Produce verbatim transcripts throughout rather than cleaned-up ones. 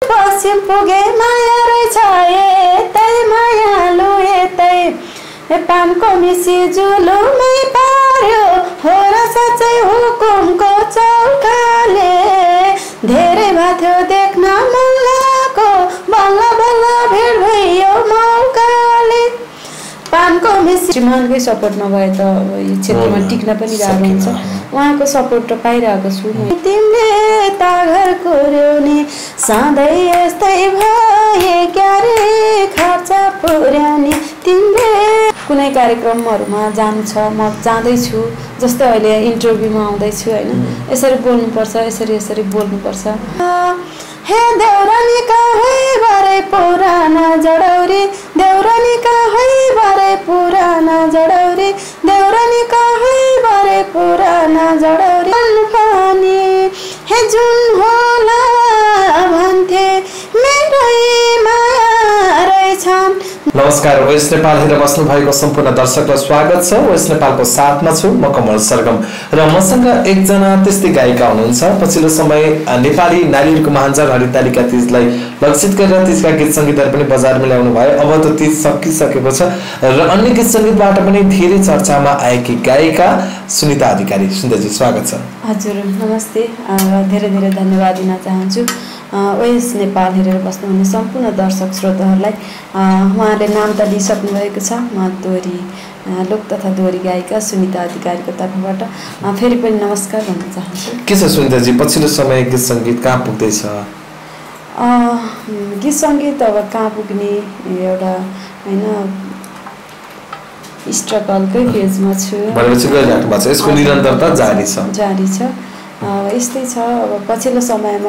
पश्चिम पुगे माया रहेछ यतै मायालु यतै पानको मिसी जुलुमै पार्यो हो र साँच्चै हुकुमको चौकाले धेरै भएको देख्न मन लागेको बल्ल बल्ल भेट भयो मौकाले पानको मिसी श्रीमानकै सपोर्ट नभए त यो क्षेत्रमा टिक्न पनि गाह्रो हुन्छ उहाँको सपोर्ट त पाइरहेको छु म तिमीले ता घर कोर्योनी सधैँ यस्तै भए क्यारे खर्च पुर्याउने तिमीले कुनै कार्यक्रमहरुमा जानु छ म जाँदैछु जस्तै अहिले इन्टरभ्यूमा आउँदैछु हैन यसरी बोल्नुपर्छ यसरी यसरी बोल्नुपर्छ हे देउरानी कहाँ बारे पुराना जडौरी देउरानी कहाँ बारे पुराना जडौरी देउरानी कहाँ बारे पुराना जडौरी पानी हे जुन होला भन्थे मेरै माया रहेछन्। नमस्कार वेस्ट नेपाल हेरेर बस्नु भएको सम्पूर्ण दर्शकलाई स्वागत छ। वेस्ट नेपालको साथमा छु म कमल सरगम र मसँग एकजना त्यस्तै गायिका हुनुहुन्छ। पछिल्लो समय नेपाली नारीहरूको महाञ्जर हरितालिका तीजलाई लक्षित गरेर तीजका गीत संगीतहरू पनि बजारमा ल्याउनु भयो। अब त तीज सकिसकेको छ र अन्य गीत संगीतबाट पनि धेरै चर्चामा आएकी गायिका सुनिता अधिकारी। सुनिताजी स्वागत छ। हजुर नमस्ते, धेरै धेरै धन्यवाद दिन चाहन्छु वेस्ट नेपाल हेरेर बस्नुहुने सम्पूर्ण दर्शक श्रोताहरूलाई। उहाँले नाम त लिइसक्नु भएको छ, म दोहोरी लोक तथा दोहोरी गायिका सुनिता अधिकारीको तर्फबाट फेरि पनि नमस्कार भन्न चाहन्छु। के छ सुनिताजी, पछिल्लो समय गीत संगीत कहाँ पुग्दैछ? गीत संगीत अब कहाँ पुग्ने एउटा हैन स्ट्रगलकै फेजमा छु। भनेपछि गइराख्नु भएको छ, यसको निरन्तरता जारी छ जारी छ यस्तै छ। अब पछिल्लो समयमा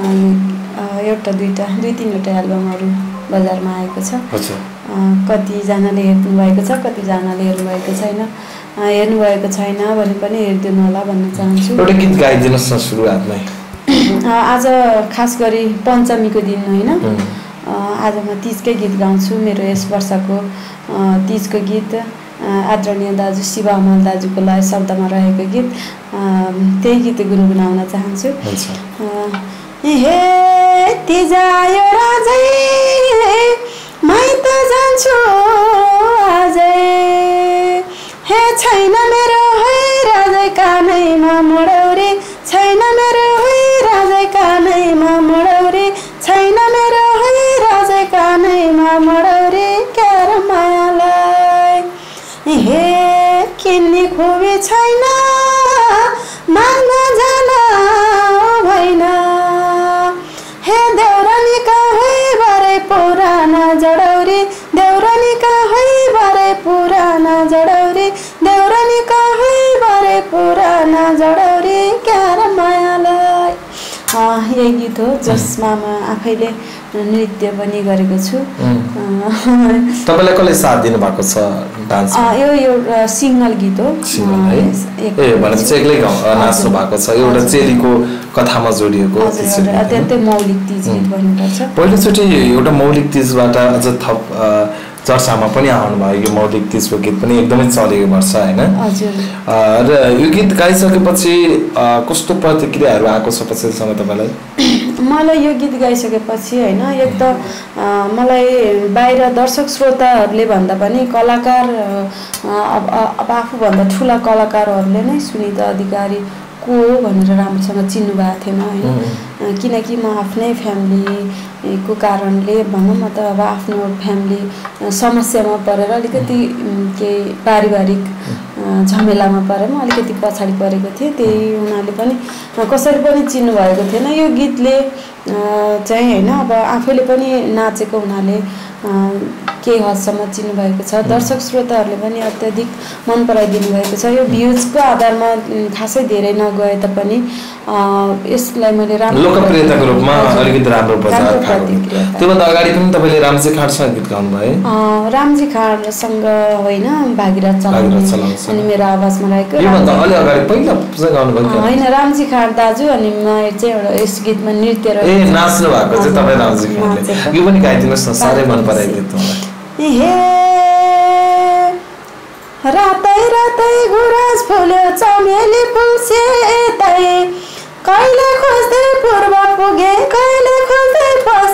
एउटा दुईटा दुई तीनवटा एल्बमहरू बजारमा आएको छ। कतिजनाले हेर्नु भएको छ, कतिजनाले हेर्नु भएको छैन। हेर्नु भएको छैन भने पनि हेरिदिनु होला भन्न चाहन्छु। एउटा गीत गाइदिनुहोस् न सुरुवातमै। आज खास गरी पञ्चमीको दिन होइन, आज म तीजकै गीत गाउँछु। मेरो यस वर्षको तीजको गीत आदरणीय दाजु शिव अमल दाजुको लय शब्दमा रहेको गीत, त्यही गीत गुनगुनाउन चाहन्छु। हे तिजायो राजै माइत जान्छु आजै, हे छैन मेरो है राजै कानैमा मोडौरी, छैन मेरो है राजै कानैमा मोडौरी, छैन मेरो है राजै कानैमा मोडौरी क्यार मायालाई हे किन्ने खुबी छैन माग्न जान भएन, हे देउरानी कहाँ बारे पुराना जडौरी, देउरानी कहाँ बारे पुराना जडौरी, देउरानी कहाँ बारे पुराना जडौरी क्यार मायालाई। यही गीत हो जसमा म आफैले नृत्य पनि गरेको छु। तपाईलाई कसले साथ दिनु भएको छ डान्समा? यो एउटा सिंगल गीत हो। ए भनेपछि एक्लै नाच्नु भएको छ, एउटा चेलीको कथामा जोडिएको अत्यन्तै मौलिक तीज गीत भन्नुपर्छ। पहिलोचोटि एउटा मौलिक तीजबाट अझ थप चर्चामा पनि आउनुभयो। यो मौलिक तीजको गीत पनि एकदमै चलेको वर्ष होइन। र यो गीत गाइसकेपछि कस्तो प्रतिक्रियाहरू आएको छ पछिल्लोसम्म तपाईँलाई? मलाई यो गीत गाइसकेपछि होइन, एक त मलाई बाहिर दर्शक श्रोताहरूले भन्दा पनि कलाकार अब आफूभन्दा ठुला कलाकारहरूले नै सुनिता अधिकारी को हो भनेर राम्रोसँग चिन्नु भएको थिएन होइन। किनकि म आफ्नै फ्यामिलीको कारणले भनौँ न त अब आफ्नो फ्यामिली समस्यामा परेर अलिकति केही पारिवारिक झमेलामा परेर म अलिकति पछाडि परेको थिएँ। त्यही उनीहरूले पनि कसरी पनि चिन्नु भएको थिएन। यो गीतले चाहिँ होइन अब आफैले पनि नाचेको हुनाले केही हदसम्म चिन्नु भएको छ। दर्शक श्रोताहरूले पनि अत्याधिक मन पराइदिनु भएको छ। यो भ्युजको आधारमा खासै धेरै नगए तापनि यसलाई मैले राम्रो लोकप्रियताको रूपमा अलिकति राम्रो बजार खाएको। त्योभन्दा अगाडि पनि तपाईँले रामजी खाँडसँग गीत गाउनु भयो? रामजी खाँडसँग होइन, भागीरथ चलाउने अनि मेरो आवाजमा रहेको। योभन्दा अलि अगाडि पहिला चाहिँ गाउनु भयो होइन, रामजी खाँड दाजु अनि म चाहिँ एउटा यस गीतमा नृत्य र ए नाच्नु भएको चाहिँ तपाईँ रामजी खाँडले। यो पनि गाइदिनुहोस् न, साह्रै मन परायो गीत मलाई। हे रातै रातै गुराँस फुल्यो चमेली फुल्से तै, कहिले खोज्दै पूर्व पुगे कहिले खोज्दै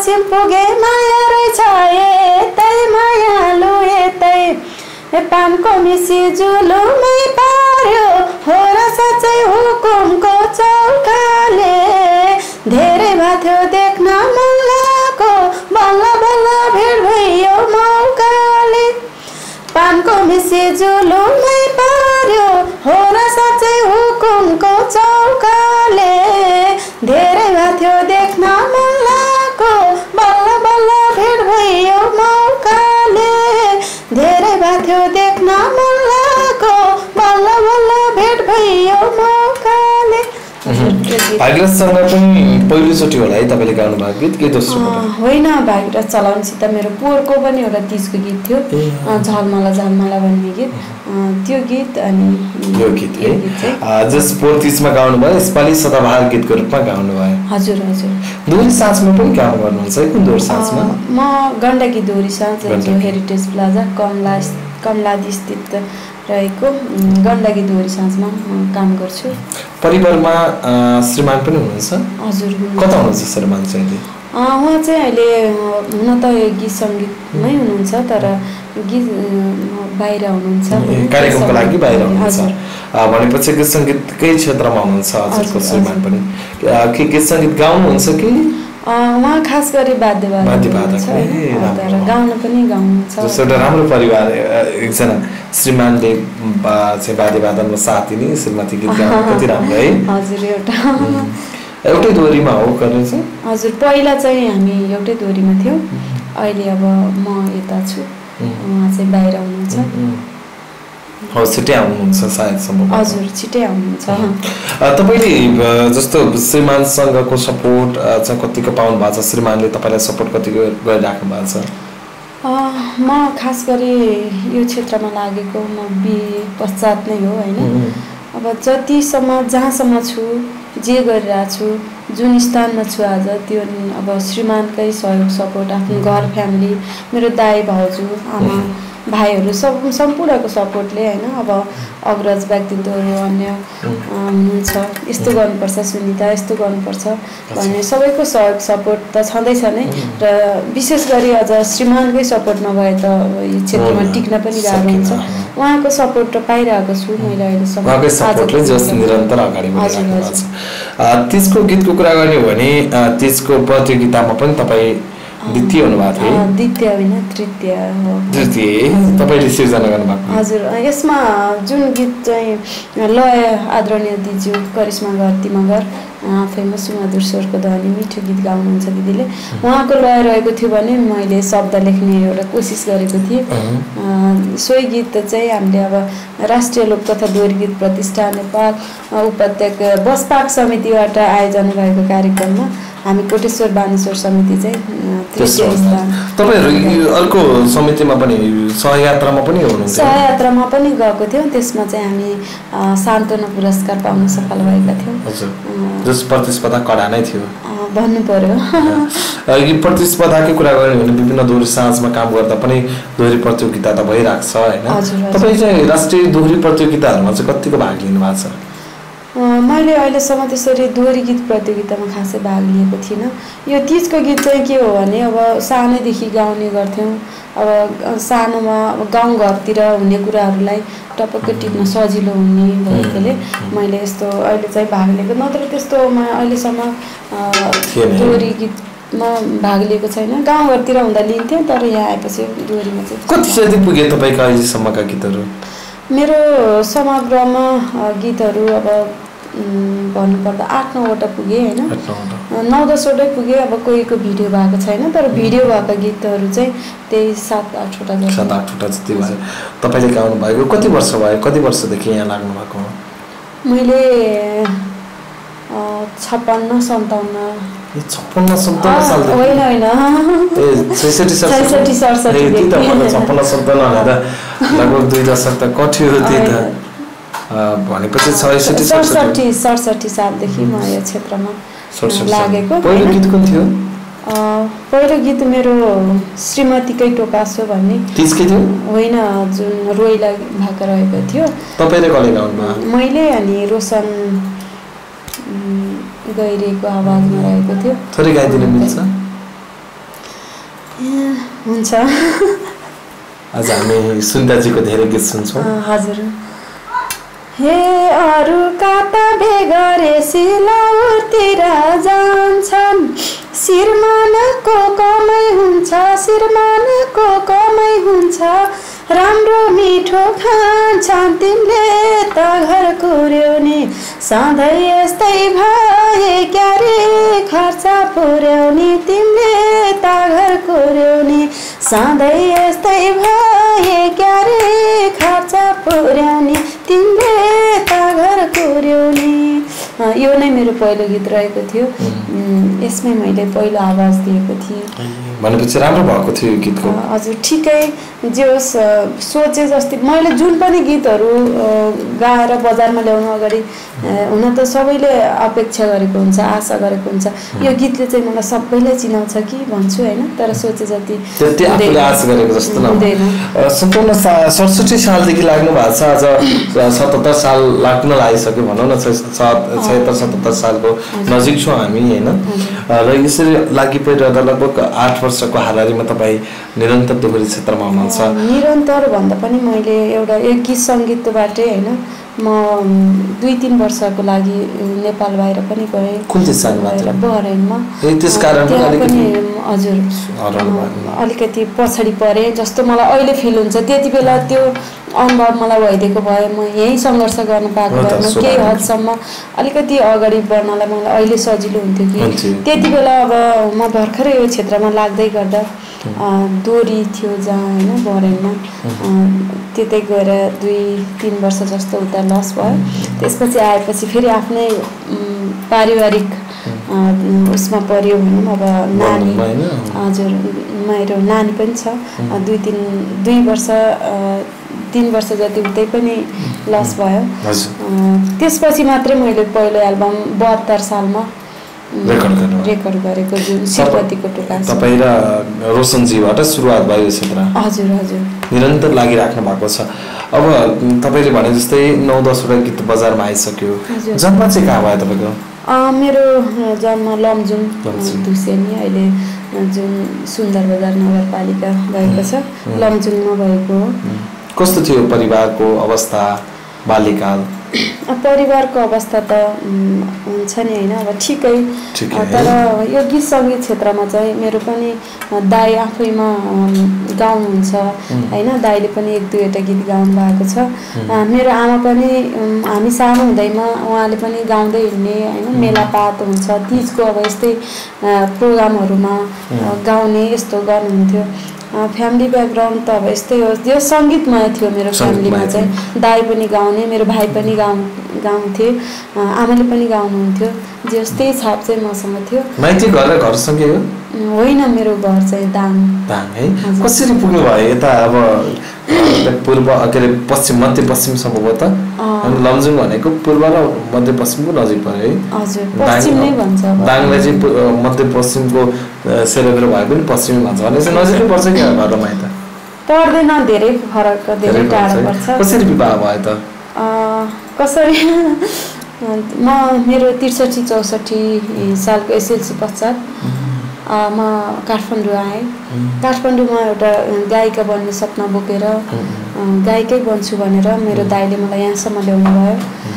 पश्चिम पुगे माया रहेछ यतै मायालु यतै पानको मिसी जुलुमै पार्यो हो र साँच्चै हुकुमको चौकाले धेरै भाथ्यो देख्न मन लागेको बल्ल बल्ल भेट भयो मौकाले पानको मिसी जुलुमै पार्यो हो र साँच्चै हुकुमको चौकाले धेरै भाथ्यो देख्न मन लागेको बल्ल बल्ल भेट भयो मौकाले धेरै भाथ्यो देख्न मन लागेको बल्ल बल्ल भेट भयो मौकाले भागीरथसँग पनि पहिलोचोटि होला है तपाईँले गाउनु भएको गीत के दोस्रो होइन भागीरथ चलाउनसित मेरो पोहोरको पनि एउटा तिजको गीत थियो झलमला झलमला भन्ने गीत त्यो गीत अनि यो गीत है जस पोहोर तिजमा गाउनु भयो यसपालि सदाबहार गीतको रूपमा गाउनु भयो हजुर हजुर दोहोरी साँझमा पनि गाउनु गर्नुहुन्छ है कुन दोहोरी साँझमा म गण्डकी दोहोरी साँझ जो हेरिटेज प्लाजा कमला कमलादी स्थित रहेको गण्डकी दोहोरी साँझमा काम गर्छु परिवारमा श्रीमान पनि हुनुहुन्छ हजुर कता हुनुहुन्छ श्रीमान चाहिँ उहाँ चाहिँ अहिले हुन त गीत सङ्गीतमै हुनुहुन्छ तर गीत बाहिर हुनुहुन्छ कार्यक्रमको लागि बाहिर हुनुहुन्छ भनेपछि गीत सङ्गीतकै क्षेत्रमा हुनुहुन्छ हजुरको श्रीमान पनि के गीत सङ्गीत गाउनुहुन्छ कि उहाँ खास गरी वाद्यवादक तर गाउन पनि गाउनुहुन्छ एउटा राम्रो परिवार एकजना श्रीमानले चाहिँ वाद्यवादनमा साथ दिने श्रीमती गीत गाउनु कति राम्रो है हजुर एउटा एउटै दोहोरीमा हो गर्नु चाहिँ हजुर पहिला चाहिँ हामी एउटै दोहोरीमा थियौँ अहिले अब म यता छु उहाँ चाहिँ बाहिर हुनुहुन्छ हो छिट्टै आउनुहुन्छ सायद सम्भव हजुर छिट्टै आउनुहुन्छ तपाईँले जस्तो श्रीमानसँगको सपोर्ट चाहिँ कतिको पाउनु भएको छ श्रीमानले तपाईँलाई सपोर्ट कतिको गरिराख्नु भएको छ म खास गरी यो क्षेत्रमा लागेको म बिए पश्चात नै हो होइन अब जतिसम्म जहाँसम्म छु जे गरिरहेको छु जुन स्थानमा छु आज त्यो अब श्रीमानकै सहयोग सपोर्ट आफ्नो घर फ्यामिली मेरो दाइ भाउजू आमा भाइहरू सब सम्पूर्णको सपोर्टले होइन अब अग्रज व्यक्तित्वहरू अन्य हुनुहुन्छ यस्तो गर्नुपर्छ सुनिता यस्तो गर्नुपर्छ भन्ने सबैको सहयोग सपोर्ट त छँदैछ नै र विशेष गरी अझ श्रीमानकै सपोर्ट नभए त यो क्षेत्रमा टिक्न पनि गाह्रो हुन्छ उहाँको सपोर्ट त पाइरहेको छु मैले अहिलेसम्म तिजको गीतको कुरा गर्ने हो भने तिजको प्रतियोगितामा पनि तपाईँ द्वितीय हुनुभएको थियो द्वितीय होइन तृतीय हो तृतीय तपाईँले सिर्जना गर्नुभएको हजुर यसमा जुन गीत चाहिँ लय आदरणीय दिज्यू करिश्मा घरती मगर फेमस सुमधुर स्वरको ध्वनि मिठो गीत गाउनुहुन्छ दिदीले उहाँको लय रहेको थियो भने मैले शब्द लेख्ने एउटा कोसिस गरेको थिएँ सोही गीत चाहिँ हामीले अब राष्ट्रिय लोक तथा दोहोरी गीत प्रतिष्ठान नेपाल उपत्यका बसपाक समितिबाट आयोजना भएको कार्यक्रममा हामी कोटेश्वर बानेश्वर समिति चाहिँ तपाईँहरू अर्को समितिमा पनि सहयात्रामा पनि हुनुहुन्छ सहयात्रामा पनि गएको थियौँ त्यसमा चाहिँ हामी सान्त्वना पुरस्कार पाउन सफल भएका थियौँ हजुर जस प्रतिस्पर्धा कडा नै थियो भन्नु पर्यो यो प्रतिस्पर्धाकै कुरा गर्ने भने विभिन्न दोहोरी साँझमा काम गर्दा पनि दोहोरी प्रतियोगिता त भइरहेको छ होइन तपाईँ चाहिँ राष्ट्रिय दोहोरी प्रतियोगिताहरूमा चाहिँ कतिको भाग लिनु भएको छ मैले अहिलेसम्म त्यसरी दोहोरी गीत प्रतियोगितामा खासै भाग लिएको थिइनँ यो तिजको गीत चाहिँ के हो भने अब सानैदेखि गाउने गर्थ्यौँ अब सानोमा गाउँघरतिर हुने कुराहरूलाई टपक्क टिप्न सजिलो हुने भएकोले मैले यस्तो अहिले चाहिँ भाग लिएको नत्र त्यस्तोमा अहिलेसम्म दोहोरी गीतमा भाग लिएको छैन गाउँघरतिर हुँदा लिन्थेँ तर यहाँ आएपछि दोहोरीमा चाहिँ कति जति पुगे तपाईँका अहिलेसम्मका गीतहरू मेरो समग्रमा गीतहरू अब भन्नुपर्दा आठ नौवटा पुगे होइन नौ दसवटै पुगे अब कोहीको भिडियो भएको छैन तर भिडियो भएका गीतहरू चाहिँ त्यही सात आठवटा सात आठवटा जति भयो तपाईँले गाउनु भएको कति वर्ष भयो कति वर्षदेखि यहाँ लाग्नु भएको मैले छप्पन्न सन्ताउन्न छप्पन्न सन्ताउन्न साल होइन होइन छैसठी छैसठी सडसठी छप्पन्न सन्ताउन्न हुँदा लगभग दुई दशक त कठियो त्यही त भनेपछि छैसठी सडसठी सडसठी सालदेखि म यो क्षेत्रमा लागेको पहिलो गीत कुन थियो पहिलो गीत मेरो श्रीमतीकै टोकासो भन्ने तिजकै थियो होइन जुन रोइला भएको रहेको थियो तपाईँले कसले गाउनु मैले अनि रोशन गैरेको आवाजमा रहेको थियो थोरै गाइदिनु मिल्छ हुन्छ। आज हामी सुन्दाजीको धेरै गीत सुन्छौँ। हजुर। हे अरूका त बेगरे सिलौतिर जान्छन्, श्रीमानको कमाइ हुन्छ, श्रीमानको कमाइ हुन्छ, राम्रो मिठो खान्छन् तिमीले त घर कुर्यौनी, सधैँ यस्तै भए क्यारे खर्च पुर्याउने, तिमीले त घर कुर्यौनी, सधैँ यस्तै भए क्यारे खर्च पुर्याउने, तिमीले त घर कुर्यौनी। यो नै मेरो पहिलो गीत रहेको थियो। यसमै मैले पहिलो आवाज दिएको थिएँ। भनेपछि राम्रो भएको थियो यो गीतको। हजुर ठिकै जे होस्, सोचे जस्तै मैले जुन पनि गीतहरू गाएर बजारमा ल्याउनु अगाडि हुन त सबैले अपेक्षा गरेको हुन्छ, आशा गरेको हुन्छ यो गीतले चाहिँ मलाई सबैले चिनाउँछ कि भन्छु होइन, तर सोचे जति त्यति आफूले आशा गरेको जस्तो नहुँदैन। सम्पूर्ण सडसठी सालदेखि लाग्नु भएको छ, आज सतहत्तर साल लाग्न लागिसक्यो भनौँ न, छयत्तर सतहत्तर सालको नजिक छौँ हामी होइन। र यसरी लागि परिरहँदा लगभग आठ वर्षको हाराहारीमा तपाईँ निरन्तर दोहोरी क्षेत्रमा हुनुहुन्छ। निरन्तर भन्दा पनि मैले एउटा एक गीत सङ्गीतबाटै होइन, म दुई तिन वर्षको लागि नेपाल बाहिर पनि गएँ। कुन चाहिँ सालमा? बहरेनमा। त्यस कारण पनि हजुर अलिकति पछाडि परेँ जस्तो मलाई अहिले फिल हुन्छ। त्यति बेला त्यो अनुभव मलाई भइदिएको भए म यहीँ सङ्घर्ष गर्न पाएको भए म केही हदसम्म अलिकति अगाडि बढ्नलाई मलाई अहिले सजिलो हुन्थ्यो कि त्यति बेला अब म भर्खरै यो क्षेत्रमा लाग्दै गर्दा दोहोरी थियो जहाँ होइन बहरेनमा, त्यतै गएर दुई तिन वर्ष जस्तो उता लस भयो। त्यसपछि आएपछि फेरि आफ्नै पारिवारिक उसमा पर्यो भनौँ, अब नानी हजुर मेरो नानी पनि छ, दुई तिन दुई वर्ष तिन वर्ष जति उतै पनि लस भयो। त्यसपछि मात्रै मैले पहिलो एल्बम बहत्तर सालमा रेकर्ड गरेको जुन श्रीपतिको टुक्का। तपाईँ र रोशनजीबाट सुरुवात भयो यो क्षेत्र। हजुर हजुर निरन्तर लागिराख्नु भएको छ। अब तपाईँले भने जस्तै नौ दसवटा गीत बजारमा आइसक्यो। जन्म चाहिँ कहाँ भयो तपाईँको? मेरो जन्म लमजुङ धुसेनी, अहिले जुन सुन्दर बजार नगरपालिका भएको छ लमजुङमा भएको हो। कस्तो थियो परिवारको अवस्था बाल्यकाल? परिवारको अवस्था त हुन्छ नि होइन, अब ठिकै, तर यो गीत सङ्गीत क्षेत्रमा चाहिँ मेरो पनि दाई आफैमा गाउनुहुन्छ होइन, दाईले पनि एक दुईवटा गीत गाउनु भएको छ। मेरो आमा पनि हामी सानो हुँदैमा उहाँले पनि गाउँदै हिँड्ने होइन, मेलापात हुन्छ तिजको अब यस्तै प्रोग्रामहरूमा गाउने यस्तो गर्नुहुन्थ्यो। फ्यामिली ब्याकग्राउन्ड त अब यस्तै हो, यो सङ्गीतमय थियो मेरो फ्यामिलीमा चाहिँ। दाई पनि गाउने, मेरो भाइ पनि गाउ गाउँथे, आमाले पनि गाउनुहुन्थ्यो, जे त्यही छाप चाहिँ मसँग थियो। माइती घर र घरसँगै हो? होइन, मेरो घर चाहिँ दाङ। दाङ है। कसरी पुग्नु भयो यता? अब पूर्व के अरे पश्चिम मध्य पश्चिमसम्म भयो त? लमजुङ भनेको पूर्व र मध्य पश्चिमको नजिक पर्यो है? हजुर पश्चिम नै भन्छ। दाङलाई चाहिँ मध्य पश्चिमको सेरोफेरो भए पनि पश्चिम भन्छ भने चाहिँ नजिकै पर्छ क्या घर र माइत? पर्दैन, धेरै फरक, धेरै टाढो पर्छ। कसरी विवाह भयो त? कसरी म मेरो त्रिसठी चौसठी सालको एसएलसी पश्चात म काठमाडौँ आएँ। काठमाडौँमा एउटा गायिका बन्ने सपना बोकेर गायिकै बन्छु भनेर मेरो दाइले मलाई यहाँसम्म ल्याउनु भयो।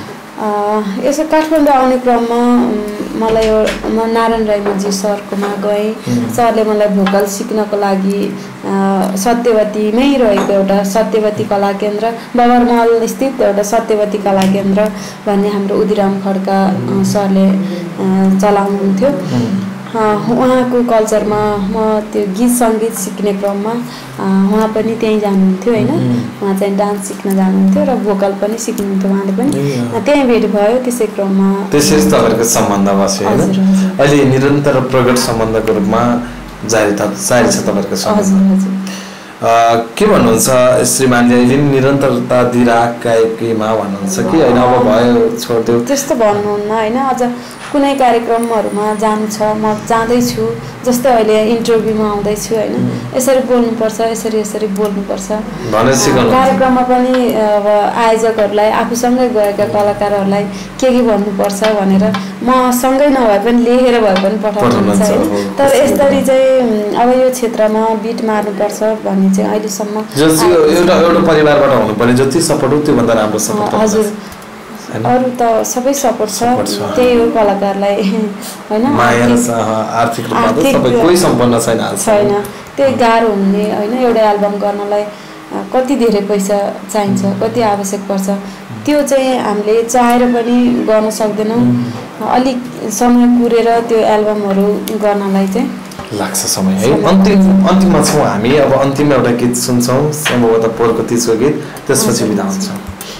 यसो काठमाडौँ आउने क्रममा मलाई म नारायण राईमाझी सरकोमा गएँ। सरले मलाई भोकल सिक्नको लागि सत्यवतीमै रहेको एउटा सत्यवती कला केन्द्र, बबरमहल स्थित एउटा सत्यवती कला केन्द्र भन्ने हाम्रो उदिराम खड्का सरले चलाउनुहुन्थ्यो। उहाँको कल्चरमा म त्यो गीत सङ्गीत सिक्ने क्रममा उहाँ पनि त्यहीँ जानुहुन्थ्यो होइन, उहाँ चाहिँ डान्स सिक्न जानुहुन्थ्यो र भोकल पनि सिक्नुहुन्थ्यो उहाँले पनि, त्यहीँ भेट भयो। त्यसै क्रममा त्यसरी तपाईँहरूको सम्बन्ध बस्यो होइन? अहिले निरन्तर प्रगत सम्बन्धको रूपमा जारी जारी छ तपाईँहरूको सम्बन्ध। के भन्नुहुन्छ श्रीमानले अहिले निरन्तरता दिइराखेकीमा भन्नुहुन्छ कि होइन अब भयो छोड्दियो त्यस्तो भन्नुहुन्न होइन। अझ कुनै कार्यक्रमहरूमा जानु छ म जाँदैछु, जस्तै अहिले इन्टरभ्यूमा आउँदैछु होइन, यसरी बोल्नुपर्छ, यसरी यसरी बोल्नुपर्छ। कार्यक्रममा पनि अब आयोजकहरूलाई आफूसँगै गएका कलाकारहरूलाई के के भन्नुपर्छ भनेर म सँगै नभए पनि लेखेर भए पनि पठाउनुहुन्छ होइन। तर यसरी चाहिँ अब यो क्षेत्रमा बिट मार्नुपर्छ भन्ने चाहिँ अहिलेसम्म एउटा एउटा परिवारबाट हुनुपर्ने जति सपोर्ट हो त्योभन्दा राम्रो सपोर्ट। हजुर, अरू त सबै सपोर्ट छ, त्यही हो कलाकारलाई होइन। आर्थिक कोही सम्पन्न छैन छैन, त्यही गाह्रो हुने होइन। एउटा एल्बम गर्नलाई कति धेरै पैसा चाहिन्छ, कति आवश्यक पर्छ, त्यो चाहिँ हामीले चाहेर पनि गर्न सक्दैनौँ। अलिक समय कुरेर त्यो एल्बमहरू गर्नलाई चाहिँ लाग्छ समय है। अन्तिम अन्तिममा छौँ हामी, अब अन्तिममा एउटा गीत सुन्छौँ, सम्भवतः पोहोरको तिजको गीत, त्यसपछि बिदा हुन्छौँ।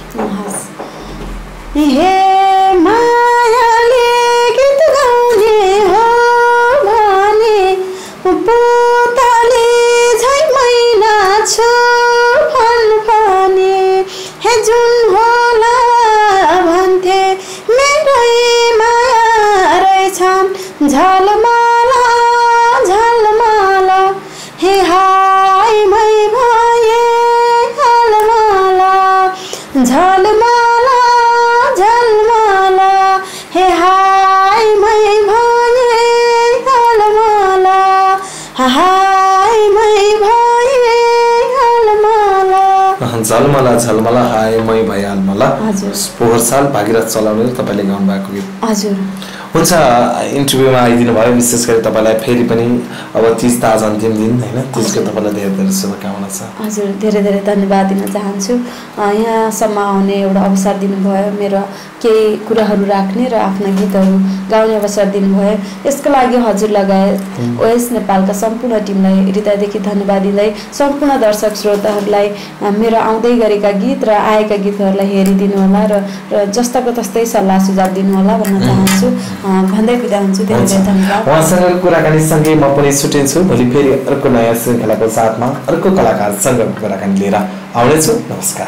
हे मायाले गीत गाउने हो भने पोताले झै मैना छु फलफानी, हे जुन होला भन्थे मेरै माया रहेछन् झलमाला झलमाला, हे हाय मै भए झलमाला झलमाला झलमाला, हे हाय मै भए झलमाला हाय मै भए झलमाला। झलमाला झलमाला हाय मै भए झलमाला पोहोर साल भागीरथ चलाउने तपाईँले गाउनु भएको गीत। हजुर हुन्छ, इन्टरभ्यूमा आइदिनु भयो, विशेष गरी तपाईँलाई फेरि पनि अब तिज ताज अन्तिम दिन होइन, तिजको तपाईँलाई धेरै धेरै शुभकामना छ। हजुर, धेरै धेरै धन्यवाद दिन चाहन्छु। यहाँसम्म आउने एउटा अवसर दिनुभयो, मेरो केही कुराहरू राख्ने र आफ्ना गीतहरू गाउने अवसर दिनुभयो, यसको लागि हजुर लगायत ओएस नेपालका सम्पूर्ण टिमलाई हृदयदेखि धन्यवाद दिँदै सम्पूर्ण दर्शक श्रोताहरूलाई मेरो आउँदै गरेका गीत र आएका गीतहरूलाई हेरिदिनु होला र जस्ताको तस्तै सल्लाह सुझाव दिनुहोला भन्न चाहन्छु भन्दै बिदा हुन्छु। धेरै धेरै धन्यवाद। उहाँसँग कुराकानी सँगै म पनि छुटिन्छु। भोलि फेरि अर्को नयाँ श्रृङ्खलाको साथमा अर्को कलाकारसँग कुराकानी लिएर आउनेछु। नमस्कार।